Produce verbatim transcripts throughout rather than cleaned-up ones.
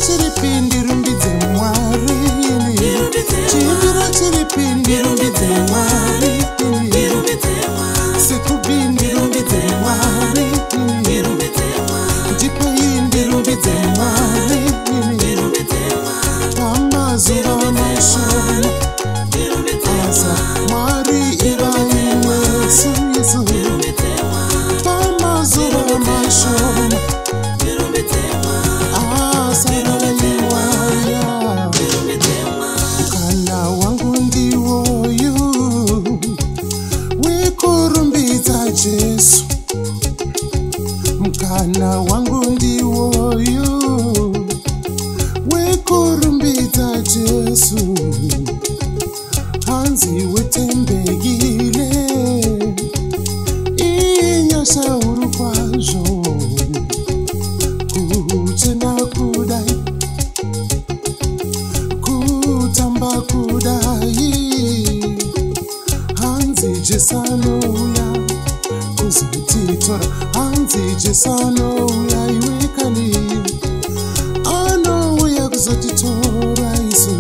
chiripi ndirumbidze Mwari, chimbiro chiripi ndirumbidze Mwari, sekubi ndirumbidze Mwari, ndipai ndirumbidze Mwari, pamazuva mashoma asa Mwari ivai Yesu Yesu, pamazuva mashoma mukana wangu ndiwoyu wekurumbidza Jesu, mukana wangu ndiwoyu wekurumbidza Jesu, hanzi wetembekile inyasha uru kwazvo kuchena kudai kutamba kudai, hanzi Jesu anouya kuzotitora, hanzi Jesu anouya iwe kali anouya kuzotitora isu.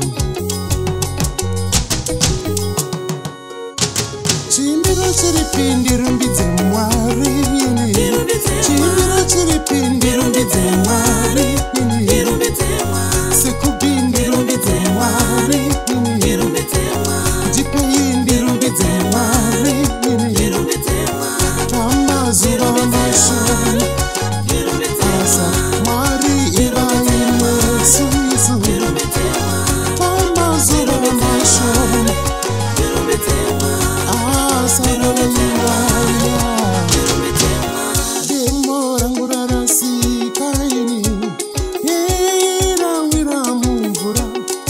Chimbiro chiripi ndirumbidze Mwari, chimbiro chiripi ndirumbidze Mwari, sekubi ndirumbidze Mwari, ndipai ndirumbidze Mwari, pamazuva mashoma asa Mwari ivai Yesu Yesu, pamazuva mashoma asa ravaiwaya. Demo rangu rarasika ini irawira mumvura,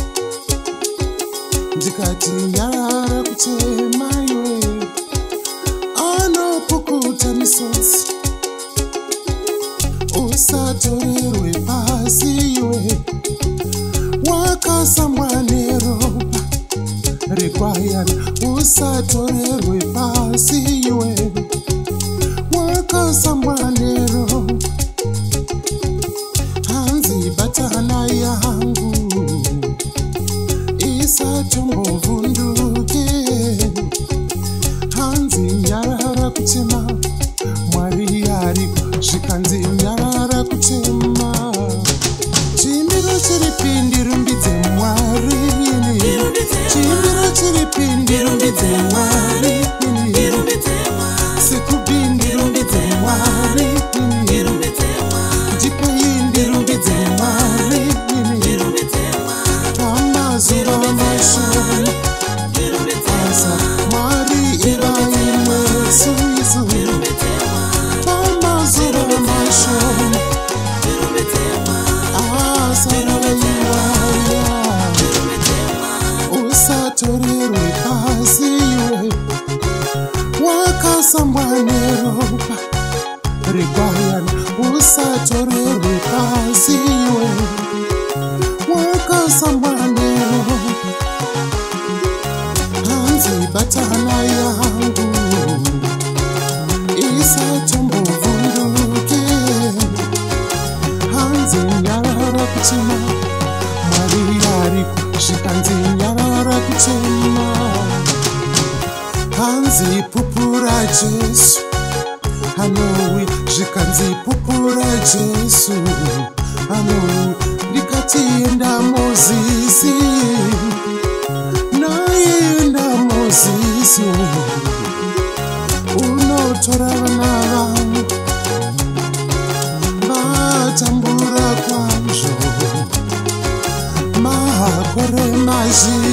ndikati nyarara kuchema iwe anopukuta misodzi, usatorerwe pasi iwe wakasambwa neropa rekwayana, usatorerwe pasi iwe wakasambwa neropa, hanzi batana yangu isatombovhunduke, hanzi nyarara kuchema Mwari ariko, zvikanzi nyarara kuchema. Chimbiro chiripi ndirumbidze Mwari, chimbiro chiripi ndirumbidze Mwari, sekubi ndirumbidze Mwari, ndipai ndirumbidze Mwari, pamazuva mashoma asa Mwari ivai Yesu Yesu, pamazuva mashoma asa ravaiwaya. Usatorerwe pasi iwe wakasambwa neropa rekwayana, usatorerwe pasi iwe wakasambwa neropa, hanzi batana yangu isatombovhunduke, hanzi nyarara kuchema Mwari ariko, zvikanzi nyarara kuchema, hanzi pupura Jesu anouya, zvikanzi pupura Jesu anouya, ndikati enda Mozisi naenda Mozisi unotora vana vangu vatambura kwazvo makore mazhinji